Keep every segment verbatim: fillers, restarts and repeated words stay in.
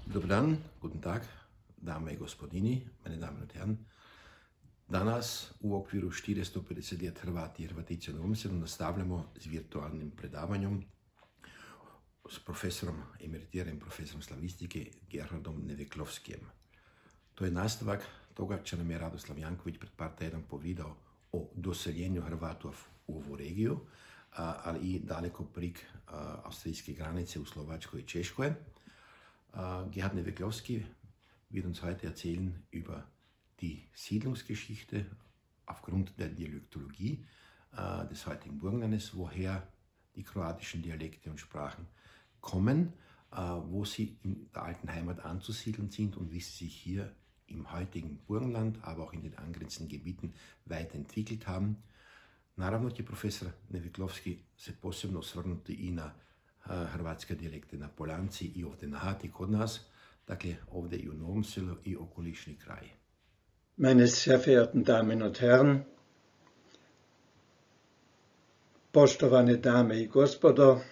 Dobar dan, guten Tag, dame i gospodini, meine Damen und Herren. Danas u okviru štiristo pedeset let Hrvati i Hrvatice u Novom Selu nastavljamo s virtualnim predavanjem s profesorom, emeritiranim profesorom slavistike Gerhardom Neveklovskijem. To je nastavak toga što nam je Radoslav Janković pred par tjedan povedal o doseljenju Hrvatov u ovu regiju, ali i daleko prek avstrijske granice u Slovačkoj i Češkoj. Gerhard Neveklovski wird uns heute erzählen über die Siedlungsgeschichte aufgrund der Dialektologie äh, des heutigen Burgenlandes, woher die kroatischen Dialekte und Sprachen kommen, äh, wo sie in der alten Heimat anzusiedeln sind und wie sie sich hier im heutigen Burgenland, aber auch in den angrenzenden Gebieten weiterentwickelt haben. Naravno će profesor Neveklovski se posebno osvrnuti i na hrvatske dijalekte na Poljanci i ovdje na Hati kod nas, dakle ovdje i u Novom Selu i okolišni kraj. Meine sehr verehrten Damen und Herren, poštovane Dame i Gospodo,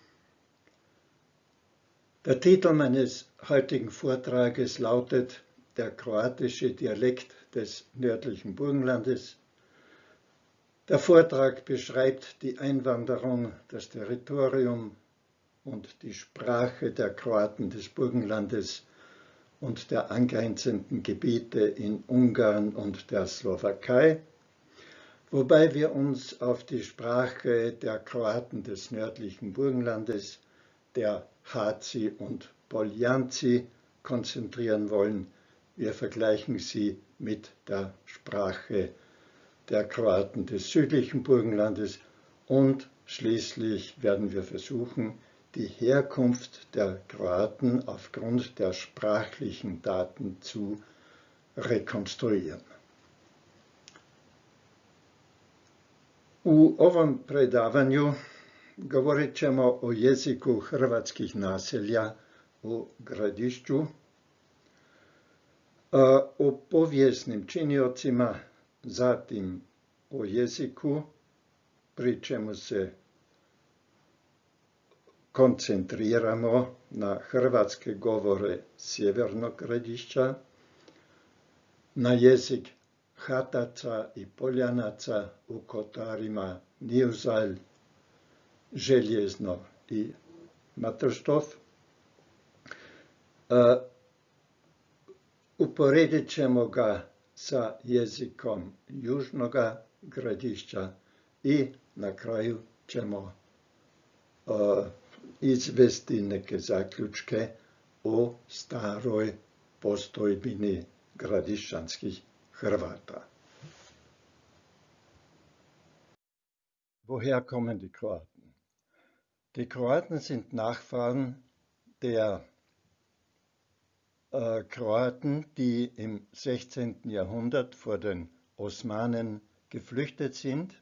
der Titel meines heutigen Vortrages lautet Der kroatische Dialekt des nördlichen Burgenlandes. Der Vortrag beschreibt die Einwanderung, das Territorium und die Sprache der Kroaten des Burgenlandes und der angrenzenden Gebiete in Ungarn und der Slowakei, wobei wir uns auf die Sprache der Kroaten des nördlichen Burgenlandes, der Haci und Poljanci, konzentrieren wollen. Wir vergleichen sie mit der Sprache der Kroaten des südlichen Burgenlandes und schließlich werden wir versuchen, die Herkunft der Kroaten aufgrund der sprachlichen Daten zu rekonstruieren. U ovom predavanju govorit ćemo o jeziku hrvatskih naselja u Gradišću, o povijesnim činiocima, zatim o jeziku, pri čemu se koncentriramo na hrvatske govore sjevernog Gradišća, na jezik Hataca i Poljanaca u kotarima Nijuzalj, Željezno i Matrštov. Uporedit ćemo ga sa jezikom južnoga Gradišća i na kraju ćemo uh, izvesti neke zaključke o staroj postojbini gradišćanskih Hrvata. Woher kommen die Kroaten? Die Kroaten sind Nachfahren der äh, Kroaten, die im sechzehnten Jahrhundert vor den Osmanen geflüchtet sind.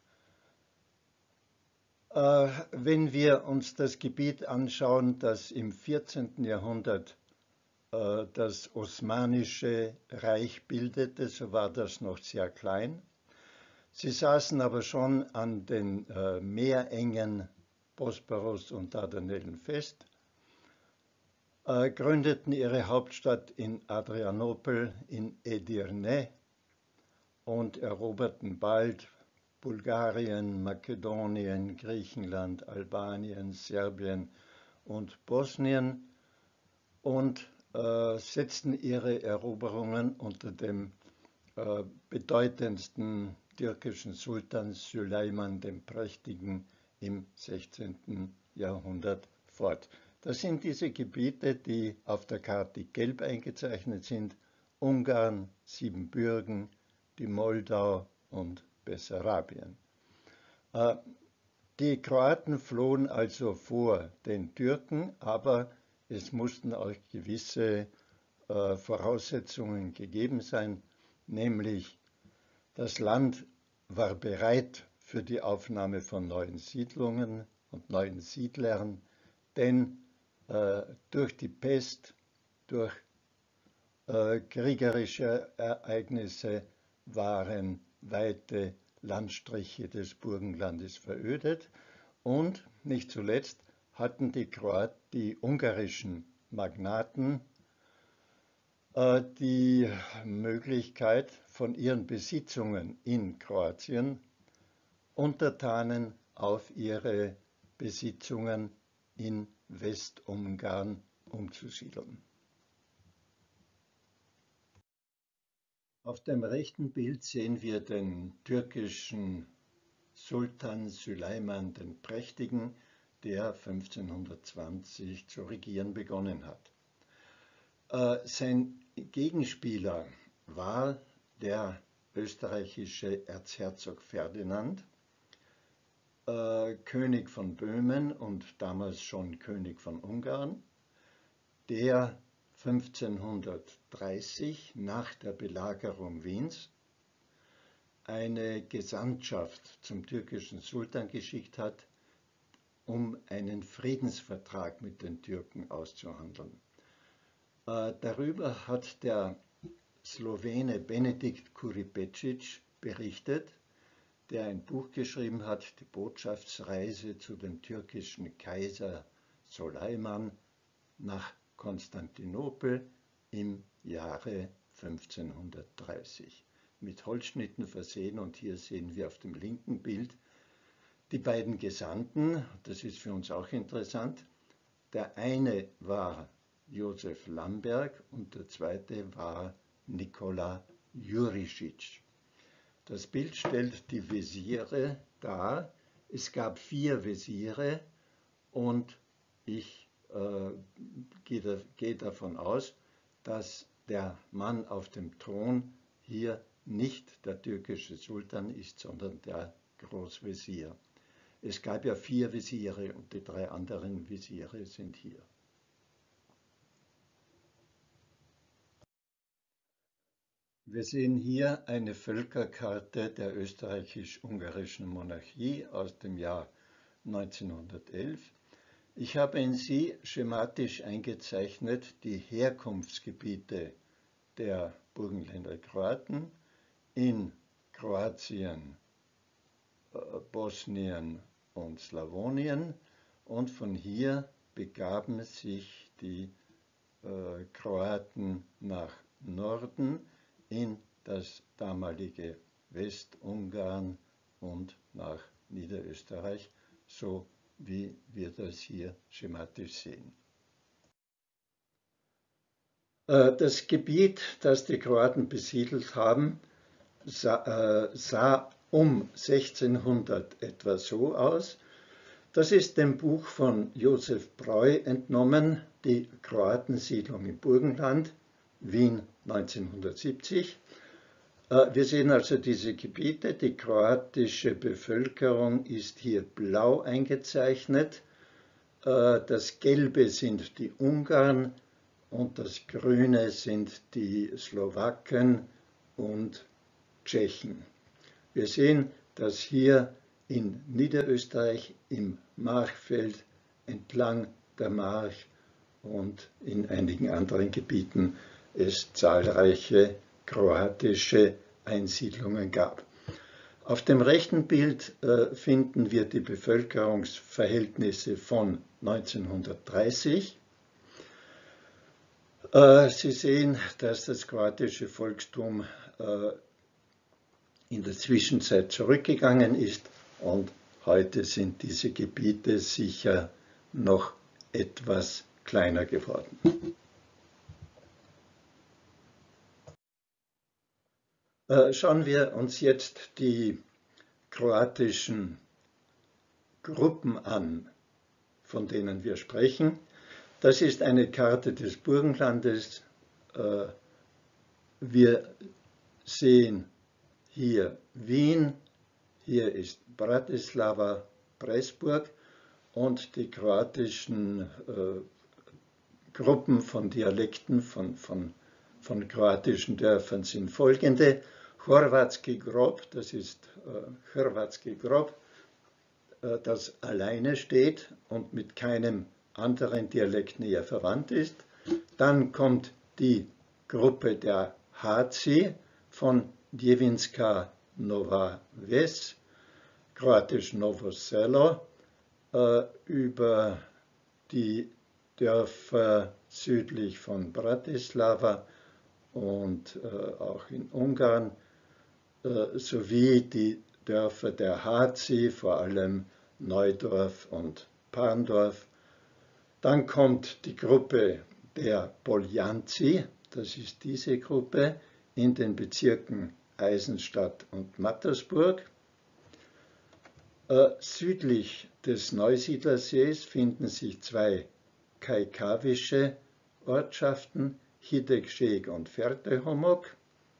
Äh, wenn wir uns das Gebiet anschauen, das im vierzehnten Jahrhundert äh, das Osmanische Reich bildete, so war das noch sehr klein. Sie saßen aber schon an den äh, Meerengen Bosporus und Dardanellen fest, äh, gründeten ihre Hauptstadt in Adrianopel in Edirne und eroberten bald Bulgarien, Makedonien, Griechenland, Albanien, Serbien und Bosnien und äh, setzten ihre Eroberungen unter dem äh, bedeutendsten türkischen Sultan Süleyman dem Prächtigen im sechzehnten Jahrhundert fort. Das sind diese Gebiete, die auf der Karte gelb eingezeichnet sind: Ungarn, Siebenbürgen, die Moldau und Bessarabien. Die Kroaten flohen also vor den Türken, aber es mussten auch gewisse äh, Voraussetzungen gegeben sein, nämlich das Land war bereit für die Aufnahme von neuen Siedlungen und neuen Siedlern, denn äh, durch die Pest, durch äh, kriegerische Ereignisse waren weite Landstriche des Burgenlandes verödet und nicht zuletzt hatten die, Kroat, die ungarischen Magnaten äh, die Möglichkeit, von ihren Besitzungen in Kroatien Untertanen auf ihre Besitzungen in Westungarn umzusiedeln. Auf dem rechten Bild sehen wir den türkischen Sultan Süleyman den Prächtigen, der fünfzehnhundertzwanzig zu regieren begonnen hat. Äh, sein Gegenspieler war der österreichische Erzherzog Ferdinand, äh, König von Böhmen und damals schon König von Ungarn, der fünfzehnhundertdreißig nach der Belagerung Wiens eine Gesandtschaft zum türkischen Sultan geschickt hat, um einen Friedensvertrag mit den Türken auszuhandeln. Äh, darüber hat der Slowene Benedikt Kuripecic berichtet, der ein Buch geschrieben hat, die Botschaftsreise zu dem türkischen Kaiser Soleiman nach Konstantinopel im Jahre fünfzehnhundertdreißig. Mit Holzschnitten versehen, und hier sehen wir auf dem linken Bild die beiden Gesandten, das ist für uns auch interessant. Der eine war Josef Lamberg und der zweite war Nikola Jurisic. Das Bild stellt die Wesire dar. Es gab vier Wesire und ich äh, gehe, da, gehe davon aus, dass der Mann auf dem Thron hier nicht der türkische Sultan ist, sondern der Großwesir. Es gab ja vier Wesire und die drei anderen Wesire sind hier. Wir sehen hier eine Völkerkarte der österreichisch-ungarischen Monarchie aus dem Jahr neunzehnhundertelf. Ich habe in sie schematisch eingezeichnet die Herkunftsgebiete der Burgenländer Kroaten in Kroatien, Bosnien und Slawonien, und von hier begaben sich die äh, Kroaten nach Norden in das damalige Westungarn und nach Niederösterreich, so wie wir das hier schematisch sehen. Äh, das Gebiet, das die Kroaten besiedelt haben, sah, äh, sah um sechzehnhundert etwa so aus. Das ist dem Buch von Josef Breu entnommen, die Kroatensiedlung im Burgenland, Wien neunzehnhundertsiebzig. Wir sehen also diese Gebiete. Die kroatische Bevölkerung ist hier blau eingezeichnet. Das Gelbe sind die Ungarn und das Grüne sind die Slowaken und Tschechen. Wir sehen, dass hier in Niederösterreich im Marchfeld, entlang der March und in einigen anderen Gebieten es zahlreiche kroatische Einsiedlungen gab. Auf dem rechten Bild äh, finden wir die Bevölkerungsverhältnisse von neunzehnhundertdreißig. Äh, Sie sehen, dass das kroatische Volkstum äh, in der Zwischenzeit zurückgegangen ist und heute sind diese Gebiete sicher noch etwas kleiner geworden. Äh, schauen wir uns jetzt die kroatischen Gruppen an, von denen wir sprechen. Das ist eine Karte des Burgenlandes. Äh, wir sehen hier Wien, hier ist Bratislava, Pressburg, und die kroatischen äh, Gruppen von Dialekten, von, von, von kroatischen Dörfern sind folgende. Horvatski Grob, das ist äh, Hrvatski Grob, äh, das alleine steht und mit keinem anderen Dialekt näher verwandt ist. Dann kommt die Gruppe der Háci von Djevinska Nova Ves, kroatisch Novo Selo, äh, über die Dörfer südlich von Bratislava und äh, auch in Ungarn, äh, sowie die Dörfer der Hazi, vor allem Neudorf und Parndorf. Dann kommt die Gruppe der Poljanzi, das ist diese Gruppe, in den Bezirken Eisenstadt und Mattersburg. Äh, südlich des Neusiedlersees finden sich zwei kaikawische Ortschaften, Hidegscheg und Fertehomok.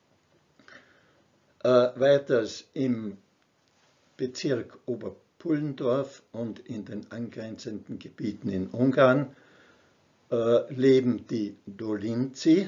Äh, weiters im Bezirk Oberpullendorf und in den angrenzenden Gebieten in Ungarn äh, leben die Dolinzi.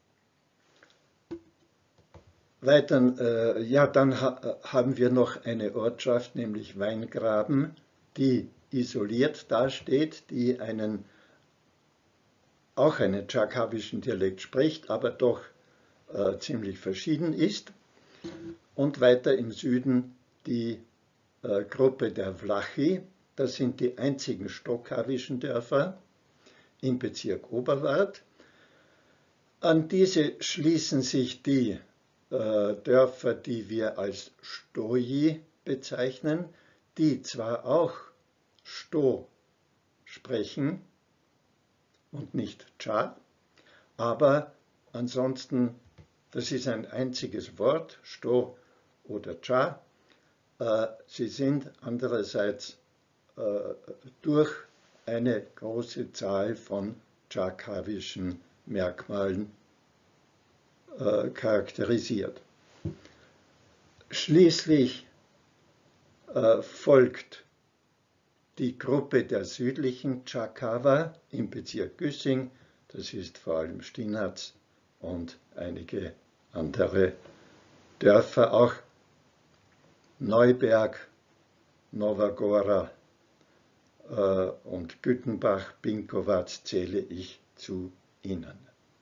Weiter, äh, ja, dann ha haben wir noch eine Ortschaft, nämlich Weingraben, die isoliert dasteht, die einen, auch einen tschakawischen Dialekt spricht, aber doch äh, ziemlich verschieden ist. Und weiter im Süden die äh, Gruppe der Vlachi, das sind die einzigen stockawischen Dörfer im Bezirk Oberwart. An diese schließen sich die äh, Dörfer, die wir als Stoji bezeichnen, die zwar auch Sto sprechen und nicht Cha, aber ansonsten, das ist ein einziges Wort, Sto oder Cha. Äh, sie sind andererseits äh, durch eine große Zahl von tschakawischen Merkmalen äh, charakterisiert. Schließlich äh, folgt die Gruppe der südlichen Tschakawa im Bezirk Güssing, das ist vor allem Stinaz und einige andere Dörfer, auch Neuberg, Nova äh, und Güttenbach, Binkovac zähle ich zu ihnen.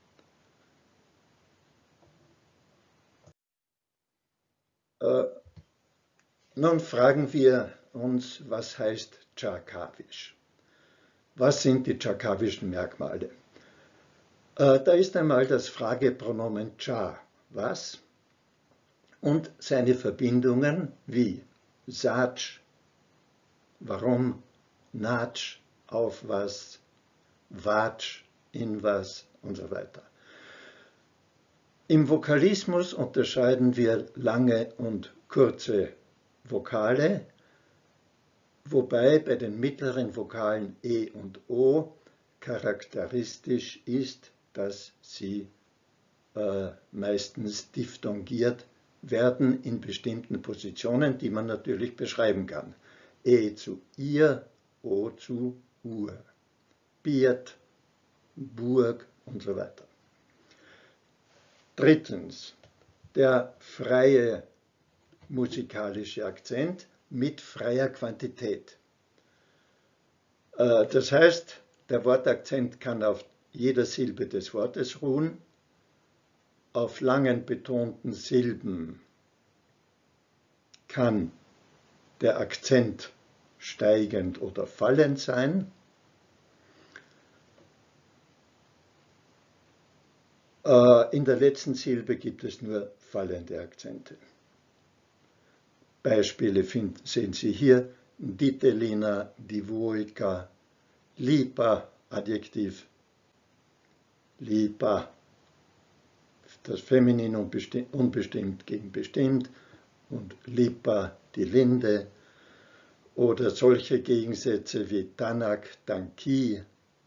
Äh, nun fragen wir uns, was heißt tschakawisch? Was sind die tschakawischen Merkmale? Äh, da ist einmal das Fragepronomen Cha, was? Und seine Verbindungen wie Satsch, warum, Natsch, auf was, Watsch, in was und so weiter. Im Vokalismus unterscheiden wir lange und kurze Vokale, wobei bei den mittleren Vokalen E und O charakteristisch ist, dass sie äh, meistens diphthongiert werden in bestimmten Positionen, die man natürlich beschreiben kann. E zu ihr, O zu Ur, Biert, Burg und so weiter. Drittens, der freie musikalische Akzent mit freier Quantität. Äh, das heißt, der Wortakzent kann auf jeder Silbe des Wortes ruhen, auf langen betonten Silben kann der Akzent steigend oder fallend sein. In der letzten Silbe gibt es nur fallende Akzente. Beispiele finden, sehen Sie hier: Ditelina, Divoika, Lipa, Adjektiv, Lipa, das Feminin unbestimmt gegen bestimmt, und Lipa, die Linde, oder solche Gegensätze wie Tanak, Tanki,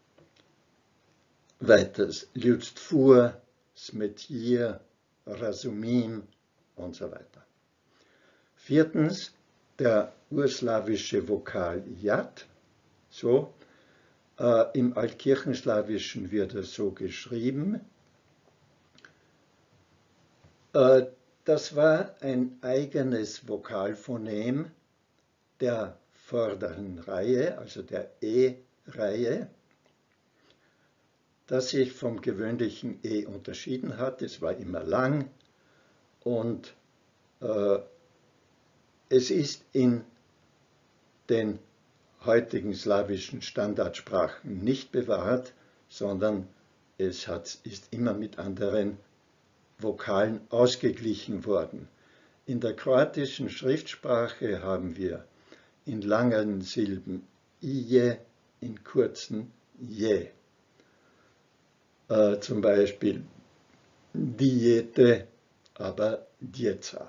weiters Ljudstfur, Smetier, Rasumim und so weiter. Viertens, der urslawische Vokal Jat, so, äh, im Altkirchenslawischen wird er so geschrieben. Äh, das war ein eigenes Vokalphonem der vorderen Reihe, also der E-Reihe, das sich vom gewöhnlichen E unterschieden hat. Es war immer lang und äh, es ist in den heutigen slawischen Standardsprachen nicht bewahrt, sondern es hat, ist immer mit anderen Vokalen ausgeglichen worden. In der kroatischen Schriftsprache haben wir in langen Silben ije, in kurzen je. Äh, zum Beispiel dijete, aber djeca.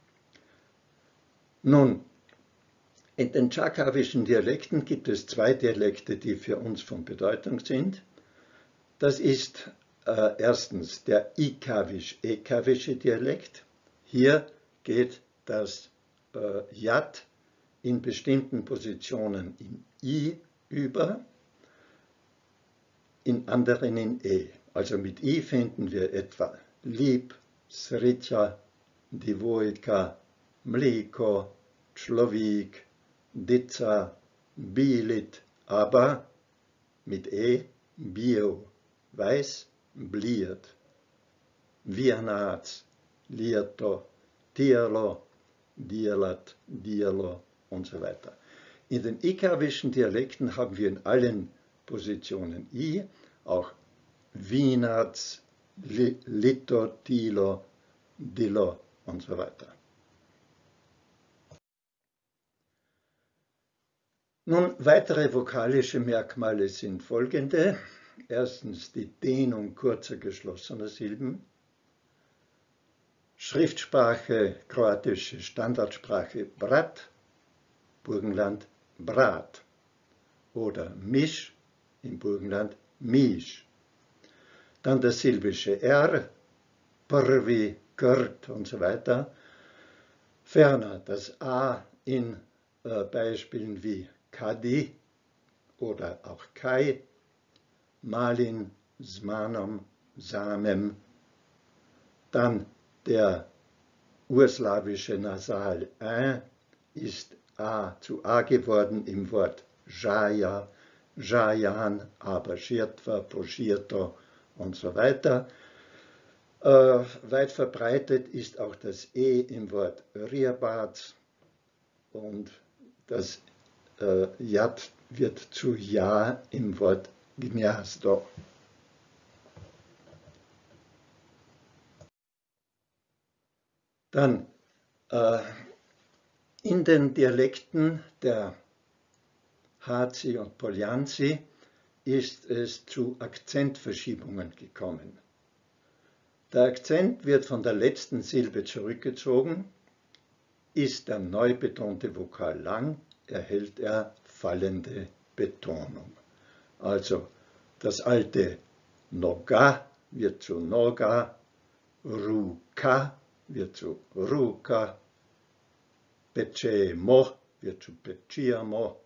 Nun, in den tschakawischen Dialekten gibt es zwei Dialekte, die für uns von Bedeutung sind. Das ist äh, erstens der ikawisch-ekawische Dialekt. Hier geht das äh, Jat in bestimmten Positionen in I über, in anderen in E. Also mit I finden wir etwa lieb, srića, divojka, mliko, človik, dica, bilit, aber mit E bio, weiß, bliert, vianac, lieto, tierlo, dielat, dierlo und so weiter. In den ikawischen Dialekten haben wir in allen Positionen I, auch vinac, li, lito, tilo, dilo und so weiter. Nun, weitere vokalische Merkmale sind folgende. Erstens die Dehnung kurzer geschlossener Silben. Schriftsprache, kroatische Standardsprache brat, Burgenland brat. Oder misch, im Burgenland misch. Dann das silbische R, prvi, krt und so weiter. Ferner das A in äh, Beispielen wie Kadi oder auch Kai, Malin, Zmanom, Samem. Dann der urslawische Nasal Ä ist A zu A geworden im Wort Jaja, Jajan, aber Schirtwa, Poschirto und so weiter. Äh, weit verbreitet ist auch das E im Wort Riabaz und das äh, Jat wird zu Ja im Wort Gniazdo. Dann äh, in den Dialekten der Hazi und Poljanzi ist es zu Akzentverschiebungen gekommen. Der Akzent wird von der letzten Silbe zurückgezogen. Ist der neu betonte Vokal lang, erhält er fallende Betonung. Also das alte Noga wird zu Noga, Ruka wird zu Ruka, Pecemo wird zu Peciamo,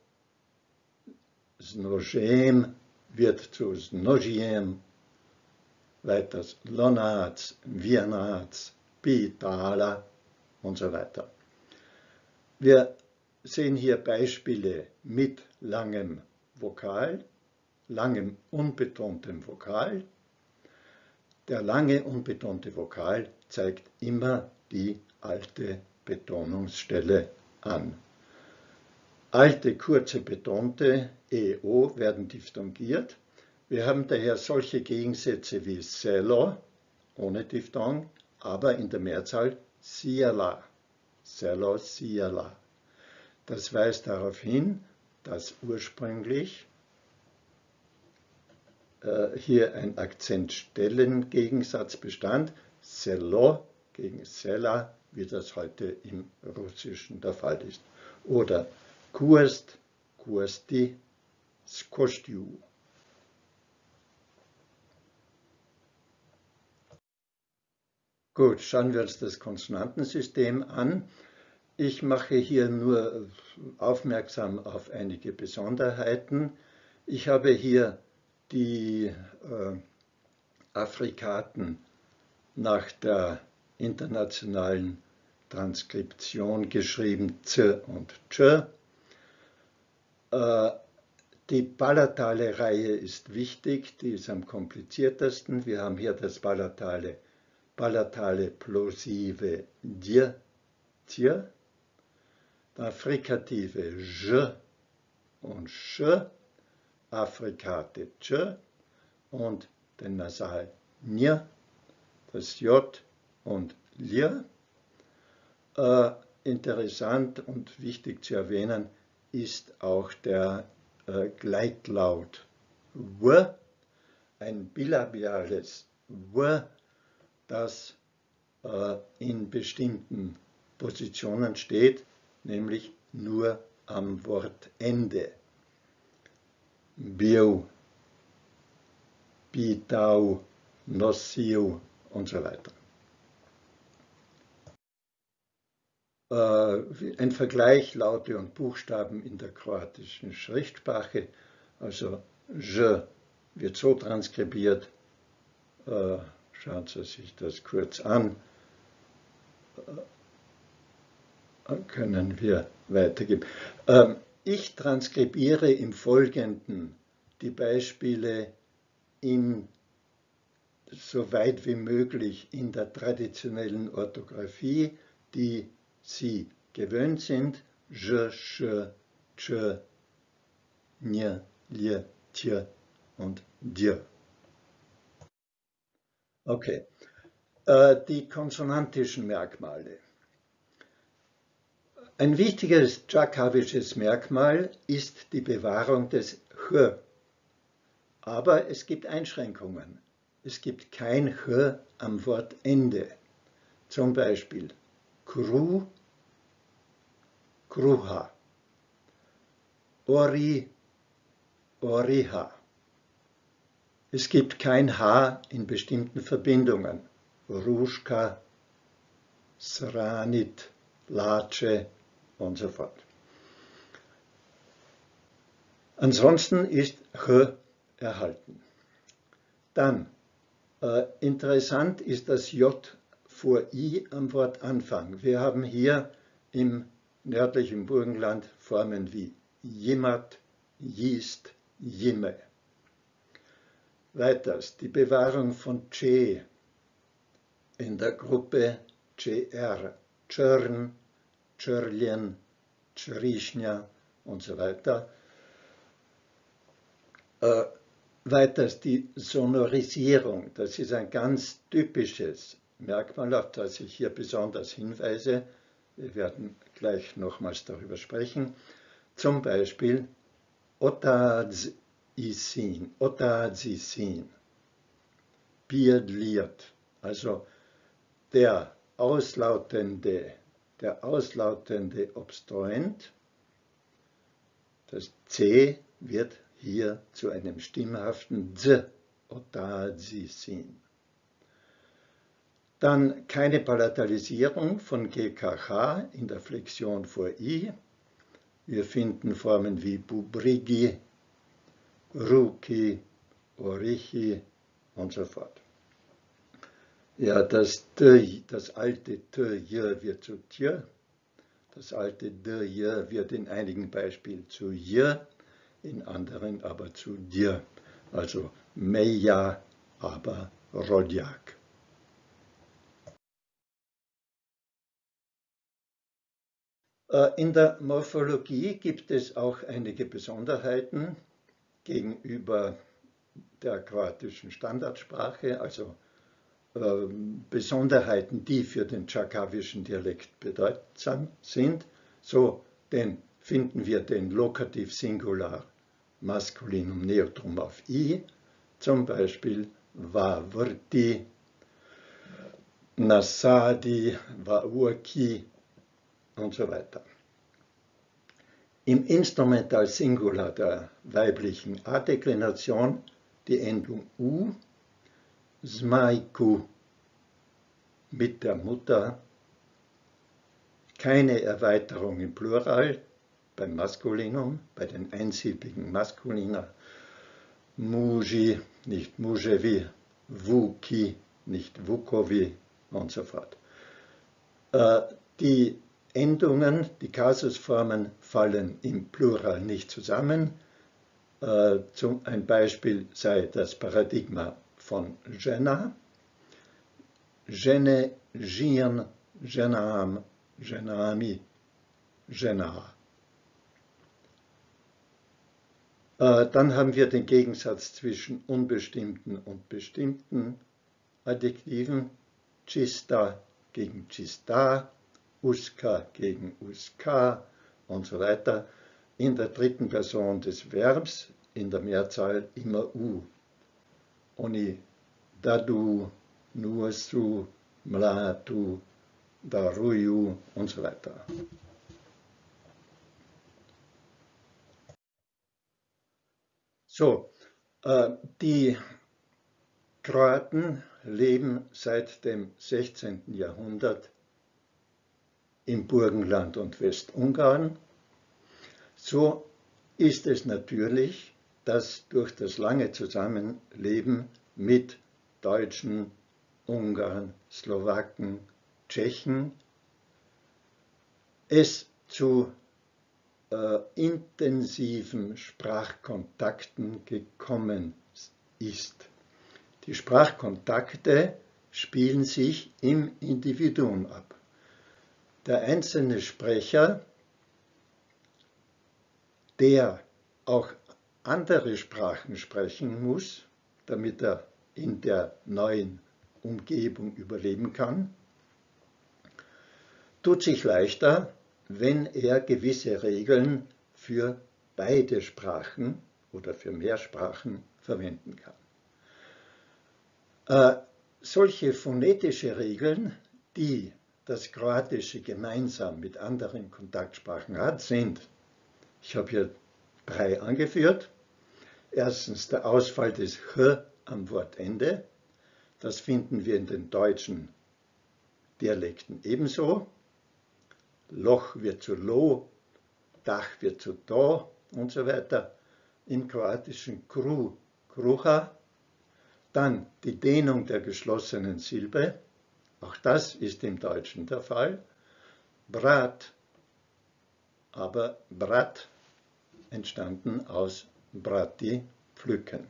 Znožem wird zu Znožiem, weiter Lonac, Vianac, Pitala und so weiter. Wir sehen hier Beispiele mit langem Vokal, langem unbetontem Vokal. Der lange unbetonte Vokal zeigt immer die alte Betonungsstelle an. Alte, kurze, betonte E O werden diphthongiert. Wir haben daher solche Gegensätze wie selo, ohne Diphthong, aber in der Mehrzahl siela, selo, siela. Das weist darauf hin, dass ursprünglich äh, hier ein Akzentstellengegensatz bestand, selo gegen sela, wie das heute im Russischen der Fall ist. Oder Kurst, Kursti, Skostiu. Gut, schauen wir uns das Konsonantensystem an. Ich mache hier nur aufmerksam auf einige Besonderheiten. Ich habe hier die äh, Affrikaten nach der internationalen Transkription geschrieben, Z und Tsch. Äh, die palatale Reihe ist wichtig, die ist am kompliziertesten. Wir haben hier das palatale, palatale plosive Dj, Tj, der Frikative J, und sch, Affrikate tsch und den Nasal nj, das j und lj. Äh, interessant und wichtig zu erwähnen ist auch der äh, Gleitlaut w, ein bilabiales w, das äh, in bestimmten Positionen steht, nämlich nur am Wortende. Biu, Bitau, Nossiu und so weiter. Äh, ein Vergleich Laute und Buchstaben in der kroatischen Schriftsprache, also ž wird so transkribiert, äh, schauen Sie sich das kurz an, äh, können wir weitergeben. Ähm, ich transkribiere im Folgenden die Beispiele in, so weit wie möglich in der traditionellen Orthographie, die Sie gewöhnt sind, ž, š, č, nj, lj, tj und dj. Okay, äh, die konsonantischen Merkmale. Ein wichtiges tschakawisches Merkmal ist die Bewahrung des ch. Aber es gibt Einschränkungen. Es gibt kein ch am Wortende. Zum Beispiel kru, kruha, ori, oriha. Es gibt kein h in bestimmten Verbindungen. Ruschka, sranit, lace und so fort. Ansonsten ist ch erhalten. Dann, äh, interessant ist das j vor i am Wortanfang. Wir haben hier im nördlichen Burgenland Formen wie jimat, jist, jimme. Weiters die Bewahrung von c in der Gruppe cr, Tschörn, Tschörljen, Tschrischnja und so weiter. Äh, weiters die Sonorisierung, das ist ein ganz typisches Merkmal, auf das ich hier besonders hinweise. Wir werden gleich nochmals darüber sprechen. Zum Beispiel Otadzisin, Otadzisin, Biedliert, also der auslautende, der auslautende Obstruent, das C wird hier zu einem stimmhaften Z, Otadzisin. Dann keine Palatalisierung von G K H in der Flexion vor I. Wir finden Formen wie Bubrigi, Ruki, Orichi und so fort. Ja, das T, das alte T, J wird zu Tj, das alte D, J wird in einigen Beispielen zu J, in anderen aber zu Dj, also Meja, aber Rodjak. In der Morphologie gibt es auch einige Besonderheiten gegenüber der kroatischen Standardsprache, also äh, Besonderheiten, die für den tschakawischen Dialekt bedeutsam sind. So den finden wir den Lokativ Singular Maskulinum Neutrum auf I, zum Beispiel Vavrti, Nasadi, Vaurki und so weiter. Im Instrumental Singular der weiblichen A-Deklination die Endung U, Zmaiku mit der Mutter, keine Erweiterung im Plural beim Maskulinum, bei den einsilbigen Maskulina, Muji, nicht Mujevi, Vuki, nicht Vukovi und so fort. Äh, die Endungen, die Kasusformen fallen im Plural nicht zusammen. Äh, zum, ein Beispiel sei das Paradigma von Jena. Jene, Jirn, Jenam, Jenami, Jena. Dann haben wir den Gegensatz zwischen unbestimmten und bestimmten Adjektiven. Čista gegen čistá, uska gegen uska und so weiter. In der dritten Person des Verbs, in der Mehrzahl immer u. Oni dadu, nuasu, mlatu, daruju und so weiter. So, äh, die Kroaten leben seit dem sechzehnten Jahrhundert im Burgenland und Westungarn. So ist es natürlich, dass durch das lange Zusammenleben mit Deutschen, Ungarn, Slowaken, Tschechen es zu äh, intensiven Sprachkontakten gekommen ist. Die Sprachkontakte spielen sich im Individuum ab. Der einzelne Sprecher, der auch andere Sprachen sprechen muss, damit er in der neuen Umgebung überleben kann, tut sich leichter, wenn er gewisse Regeln für beide Sprachen oder für mehr Sprachen verwenden kann. Äh, solche phonetische Regeln, die das Kroatische gemeinsam mit anderen Kontaktsprachen hat, sind, ich habe hier drei angeführt. Erstens der Ausfall des H am Wortende. Das finden wir in den deutschen Dialekten ebenso. Loch wird zu Lo, Dach wird zu Do und so weiter. Im Kroatischen Kru, Kruha. Dann die Dehnung der geschlossenen Silbe. Auch das ist im Deutschen der Fall. Brat, aber Brat entstanden aus Brati, pflücken.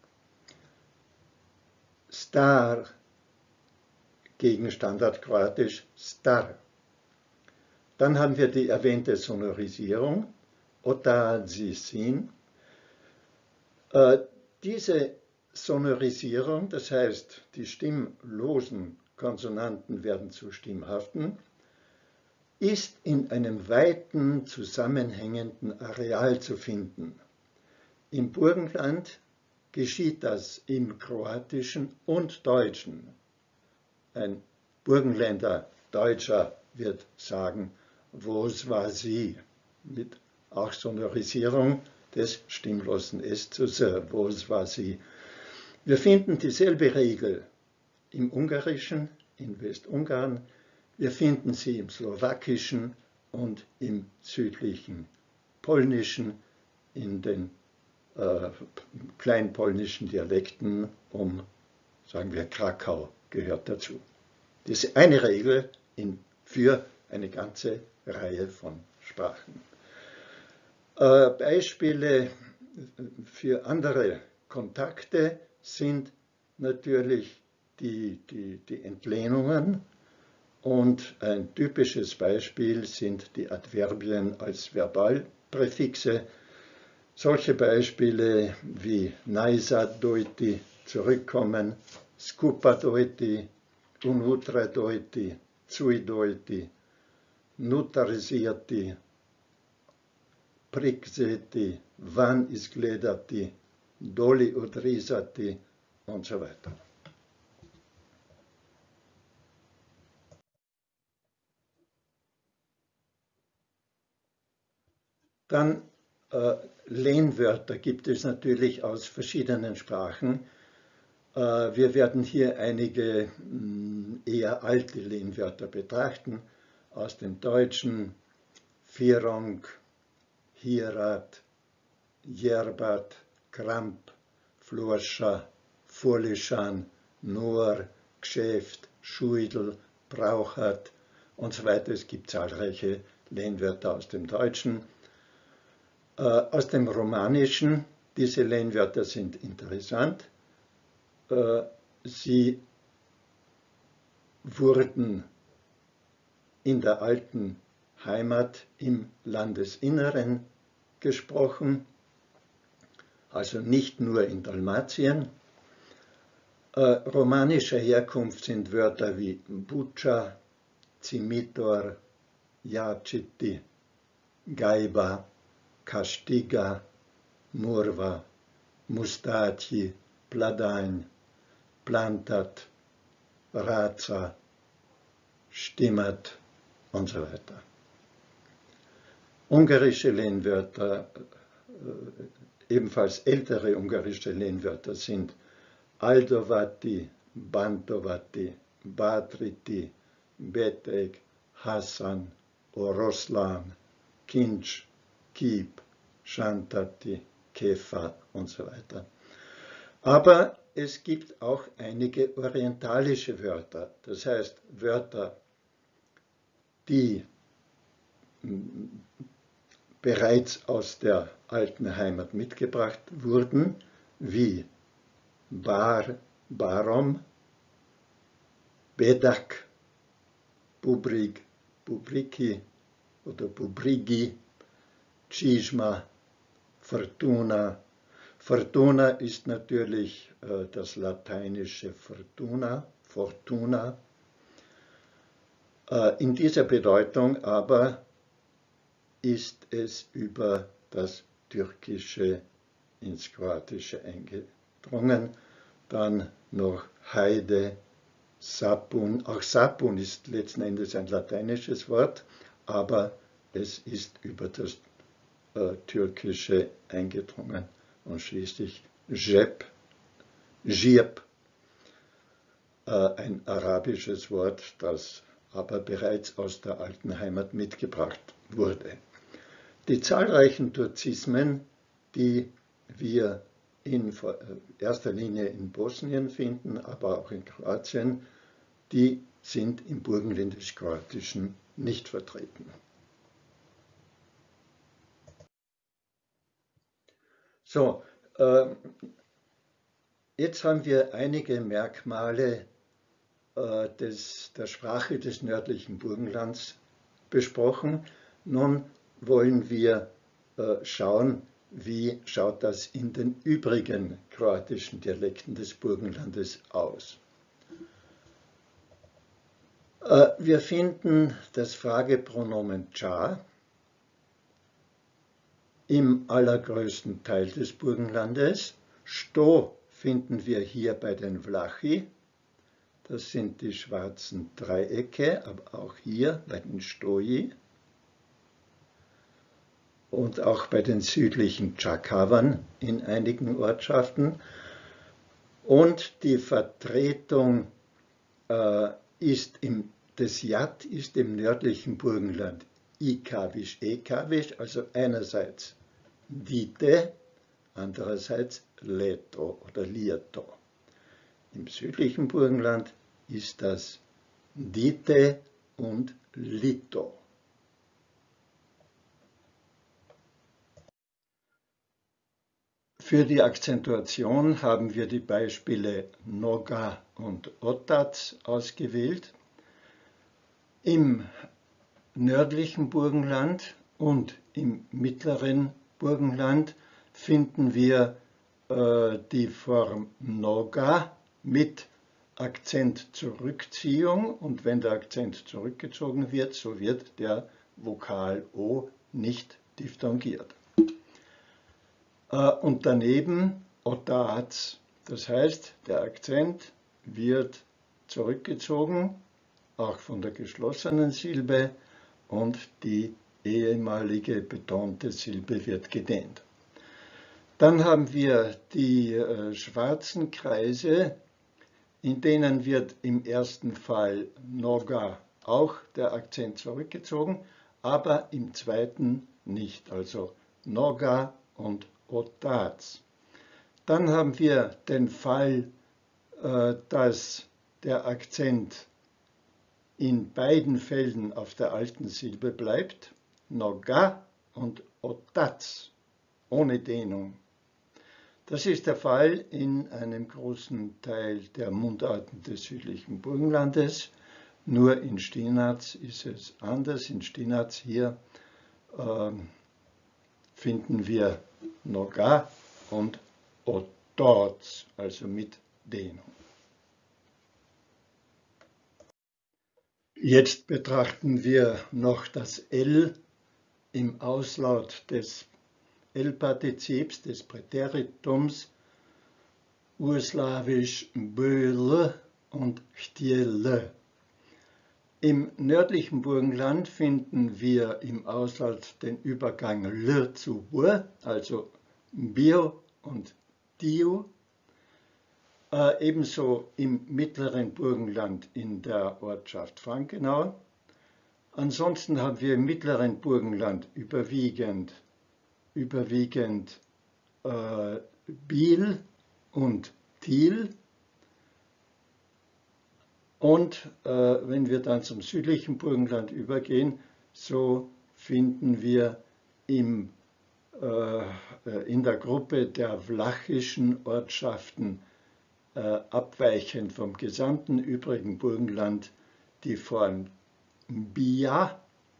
Star gegen Standardkroatisch Star. Dann haben wir die erwähnte Sonorisierung, Otazisin. Äh, diese Sonorisierung, das heißt, die stimmlosen Konsonanten werden zu stimmhaften, ist in einem weiten, zusammenhängenden Areal zu finden. Im Burgenland geschieht das im Kroatischen und Deutschen. Ein Burgenländer, Deutscher wird sagen, wo's war sie, mit auch Sonorisierung des stimmlosen S zu S, wo's war sie. Wir finden dieselbe Regel im Ungarischen, in Westungarn, wir finden sie im Slowakischen und im südlichen Polnischen, in den äh, kleinpolnischen Dialekten um, sagen wir, Krakau gehört dazu. Das ist eine Regel in, für eine ganze Reihe von Sprachen. Äh, Beispiele für andere Kontakte sind natürlich die, die, die Entlehnungen. Und ein typisches Beispiel sind die Adverbien als Verbalpräfixe. Solche Beispiele wie naisa doiti, zurückkommen, skupa doiti, unutra doiti, zui doiti, nutarisiati, prikseti, van izgledati, doli odrisati und so weiter. Dann äh, Lehnwörter gibt es natürlich aus verschiedenen Sprachen. Äh, wir werden hier einige mh, eher alte Lehnwörter betrachten. Aus dem Deutschen Firong, Hierat, Jerbat, Kramp, Florscha, Furlischan, Nur, Geschäft, Schuidel, Brauchat und so weiter. Es gibt zahlreiche Lehnwörter aus dem Deutschen. Aus dem Romanischen, diese Lehnwörter sind interessant. Sie wurden in der alten Heimat im Landesinneren gesprochen. also nicht nur in Dalmatien. Äh, romanischer Herkunft sind Wörter wie Buccia, Cimitor, Iaciti, Gaiba, Castiga, Murva, Mustati, Pladain, Plantat, Raza, Stimmat und so weiter. Ungarische Lehnwörter, ebenfalls ältere ungarische Lehnwörter sind Aldovati, Bantovati, Batriti, Beteg, Hassan, Oroslan, Kinch, Kip, Shantati, Kefa und so weiter. Aber es gibt auch einige orientalische Wörter, das heißt Wörter, die bereits aus der alten Heimat mitgebracht wurden, wie Bar, Barom, Bedak, Bubrig, Bubriki oder Bubrigi, Cijma, Fortuna. Fortuna ist natürlich äh, das lateinische Fortuna, Fortuna. Äh, in dieser Bedeutung aber ist es über das Türkische ins Kroatische eingedrungen. Dann noch Heide, Sapun. Auch Sapun ist letzten Endes ein lateinisches Wort, aber es ist über das äh, Türkische eingedrungen. Und schließlich Jeb, Jib, äh, ein arabisches Wort, das aber bereits aus der alten Heimat mitgebracht wurde. Die zahlreichen Turzismen, die wir in erster Linie in Bosnien finden, aber auch in Kroatien, die sind im Burgenländisch-Kroatischen nicht vertreten. So, äh, jetzt haben wir einige Merkmale äh, des, der Sprache des nördlichen Burgenlands besprochen. Nun wollen wir äh, schauen, wie schaut das in den übrigen kroatischen Dialekten des Burgenlandes aus. Äh, wir finden das Fragepronomen cha im allergrößten Teil des Burgenlandes. Sto finden wir hier bei den Vlachi. Das sind die schwarzen Dreiecke, aber auch hier bei den Stoi. Und auch bei den südlichen Chakavern in einigen Ortschaften. Und die Vertretung äh, ist im, des Jat ist im nördlichen Burgenland Ikavisch, Ekavisch, also einerseits Dite, andererseits Leto oder Lieto. Im südlichen Burgenland ist das Dite und Lito. Für die Akzentuation haben wir die Beispiele Noga und Otac ausgewählt. Im nördlichen Burgenland und im mittleren Burgenland finden wir äh, die Form Noga mit Akzentzurückziehung, und wenn der Akzent zurückgezogen wird, so wird der Vokal O nicht diphthongiert. Und daneben Otac, das heißt, der Akzent wird zurückgezogen, auch von der geschlossenen Silbe, und die ehemalige betonte Silbe wird gedehnt. Dann haben wir die äh, schwarzen Kreise, in denen wird im ersten Fall Noga auch der Akzent zurückgezogen, aber im zweiten nicht, also Noga und Otac. Dann haben wir den Fall, äh, dass der Akzent in beiden Fällen auf der alten Silbe bleibt, Noga und Otac, ohne Dehnung. Das ist der Fall in einem großen Teil der Mundarten des südlichen Burgenlandes. Nur in Stinaz ist es anders. In Stinaz hier äh, finden wir Noga und otorz, also mit Dehnung. Jetzt betrachten wir noch das L im Auslaut des L-Partizips, des Präteritums, urslawisch böle und chtjele. Im nördlichen Burgenland finden wir im Auslaut den Übergang l zu w, also bio und dio. Äh, ebenso im mittleren Burgenland in der Ortschaft Frankenau. Ansonsten haben wir im mittleren Burgenland überwiegend, überwiegend äh, Biel und Thiel. Und äh, wenn wir dann zum südlichen Burgenland übergehen, so finden wir im, äh, in der Gruppe der vlachischen Ortschaften äh, abweichend vom gesamten übrigen Burgenland die Form Bia.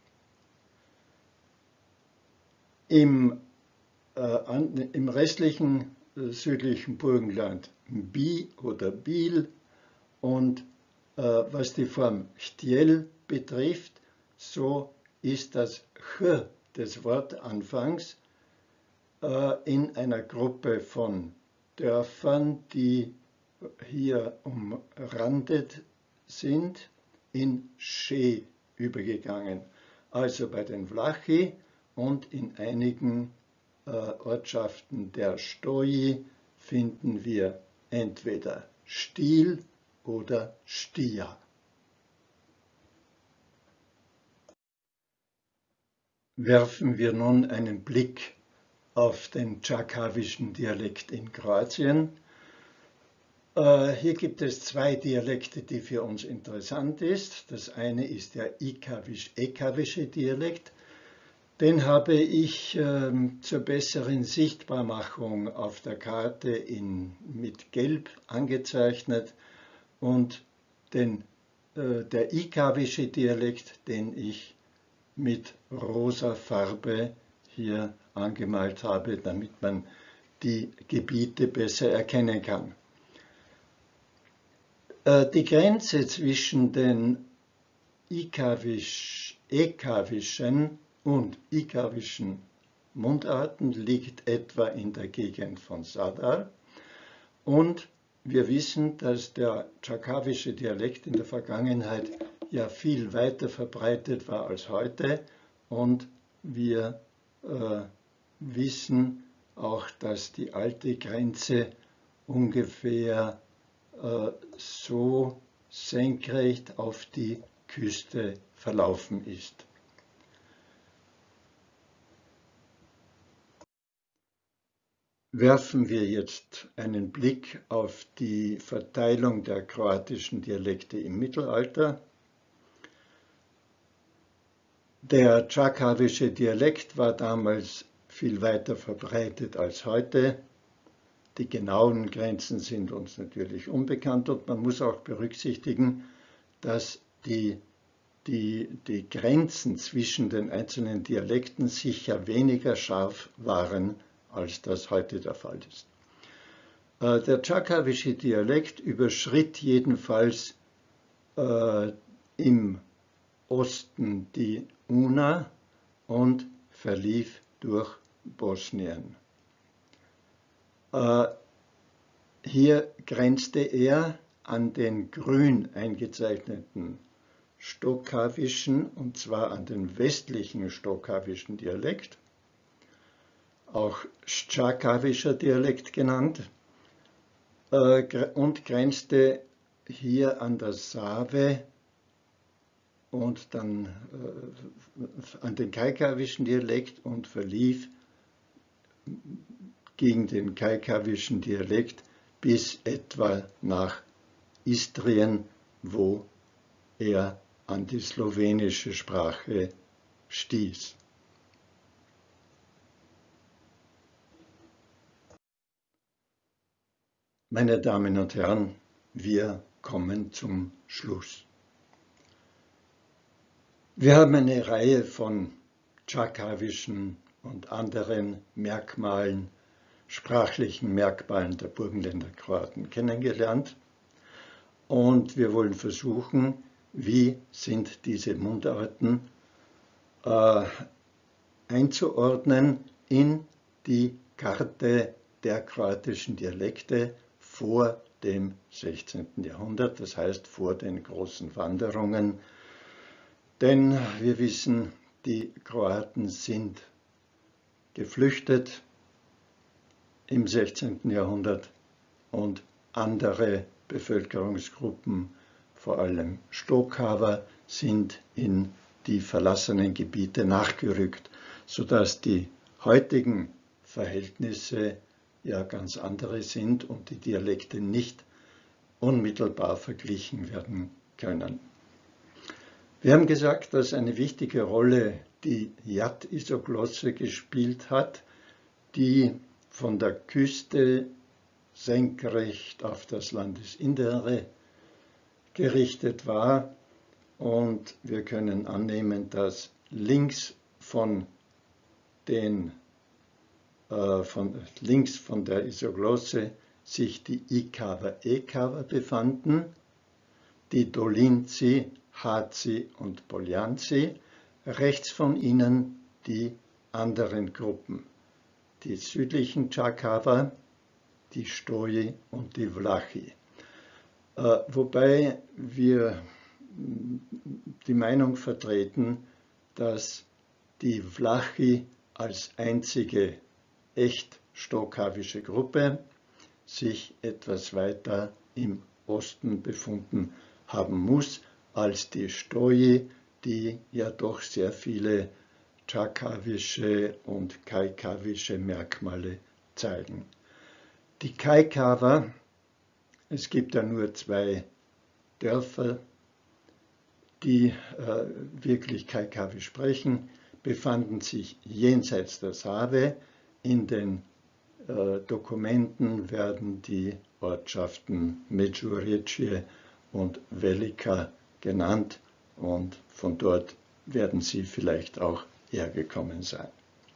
Im, äh, an, im restlichen äh, südlichen Burgenland Bi oder Biel und äh, was die Form Chtjel betrifft, so ist das Ch des Wortanfangs äh, in einer Gruppe von Dörfern, die hier umrandet sind, in She übergegangen. Also bei den Vlachi und in einigen äh, Ortschaften der Stoi finden wir entweder Stil oder Stia. Werfen wir nun einen Blick auf den tschakawischen Dialekt in Kroatien. Äh, hier gibt es zwei Dialekte, die für uns interessant sind. Das eine ist der ikawisch-ekawische Dialekt. Den habe ich äh, zur besseren Sichtbarmachung auf der Karte in, mit Gelb angezeichnet und den, äh, der ikawische Dialekt, den ich mit rosa Farbe hier angemalt habe, damit man die Gebiete besser erkennen kann. Äh, die Grenze zwischen den ikawisch-ekawischen und ikawischen Mundarten liegt etwa in der Gegend von Zadar und wir wissen, dass der tschakawische Dialekt in der Vergangenheit ja viel weiter verbreitet war als heute und wir äh, wissen auch, dass die alte Grenze ungefähr äh, so senkrecht auf die Küste verlaufen ist. Werfen wir jetzt einen Blick auf die Verteilung der kroatischen Dialekte im Mittelalter. Der tschakawische Dialekt war damals viel weiter verbreitet als heute. Die genauen Grenzen sind uns natürlich unbekannt und man muss auch berücksichtigen, dass die, die, die Grenzen zwischen den einzelnen Dialekten sicher weniger scharf waren, als das heute der Fall ist. Der tschakawische Dialekt überschritt jedenfalls äh, im Osten die Una und verlief durch Bosnien. Äh, hier grenzte er an den grün eingezeichneten stokawischen, und zwar an den westlichen stokawischen Dialekt, auch tschakawischer Dialekt genannt, äh, und grenzte hier an das Save und dann äh, an den kaikawischen Dialekt und verlief gegen den kaikawischen Dialekt bis etwa nach Istrien, wo er an die slowenische Sprache stieß. Meine Damen und Herren, wir kommen zum Schluss. Wir haben eine Reihe von tschakawischen und anderen Merkmalen sprachlichen Merkmalen der Burgenländer Kroaten kennengelernt. Und wir wollen versuchen, wie sind diese Mundarten äh, einzuordnen in die Karte der kroatischen Dialekte vor dem sechzehnten Jahrhundert, das heißt vor den großen Wanderungen. Denn wir wissen, die Kroaten sind geflüchtet im sechzehnten Jahrhundert und andere Bevölkerungsgruppen, vor allem Stokawer, sind in die verlassenen Gebiete nachgerückt, sodass die heutigen Verhältnisse ja ganz andere sind und die Dialekte nicht unmittelbar verglichen werden können. Wir haben gesagt, dass eine wichtige Rolle die Jat-Isoglosse gespielt hat, die von der Küste senkrecht auf das Landesinnere gerichtet war, und wir können annehmen, dass links von, den, äh, von, links von der Isoglosse sich die Ikawer-Ekawer befanden, die Dolinci, Hazi und Poljanci, rechts von ihnen die anderen Gruppen, die südlichen Čakawer, die Stoji und die Vlachi. Äh, wobei wir die Meinung vertreten, dass die Vlachi als einzige echt stokawische Gruppe sich etwas weiter im Osten befunden haben muss als die Stoji, die ja doch sehr viele čakawische und kajkawische Merkmale zeigen. Die Kajkawer, es gibt ja nur zwei Dörfer, die äh, wirklich kajkawisch sprechen, befanden sich jenseits der Save. In den äh, Dokumenten werden die Ortschaften Međurječje und Velika genannt, und von dort werden sie vielleicht auch hergekommen sein.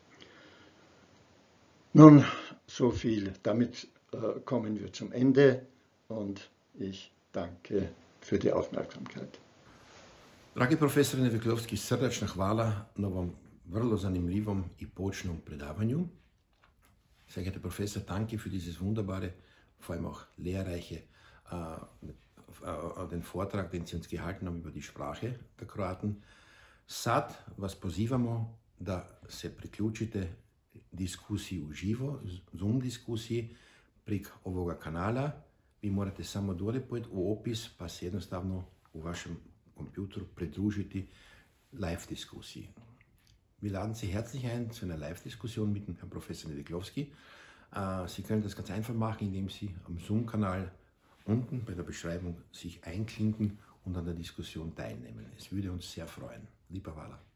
Nun, so viel. Damit äh, kommen wir zum Ende, und ich danke für die Aufmerksamkeit. Dragi profesor Neviklovski, srdačna hvala na ovom vrlo zanimljivom i poučnom predavanju. Sehr geehrter Professor, danke für dieses wunderbare, vor allem auch lehrreiche, äh, äh, den Vortrag, den Sie uns gehalten haben über die Sprache der Kroaten. Sad vas pozivamo da se priključite diskusiji uživo, Zoom diskusiji prek ovoga kanala. Vi morate samo dole pojeti u opis, pa se jednostavno u vašem Computer pridružiti Live-Diskussie. Wir laden Sie herzlich ein zu einer Live-Diskussion mit dem Herrn Professor Neviklovski. Sie können das ganz einfach machen, indem Sie am Zoom-Kanal unten bei der Beschreibung sich einklinken und an der Diskussion teilnehmen. Es würde uns sehr freuen. Lieber Vala.